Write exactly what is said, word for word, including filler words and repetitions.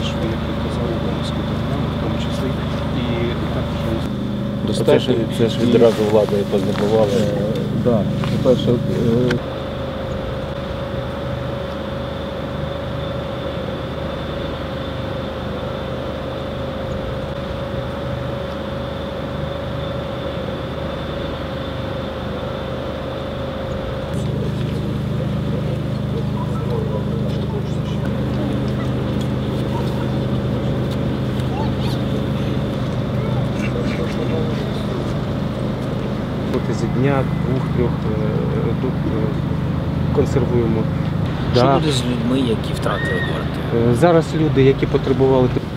теж, як я казав, обов'язки держави, в тому числі, і також Це ж, це ж відразу влада і познебувала. Так, по-перше, Протягом дня, двох-трьох тут консервуємо. Що Да. буде з людьми, які втратили квартиру? Зараз люди, які потребували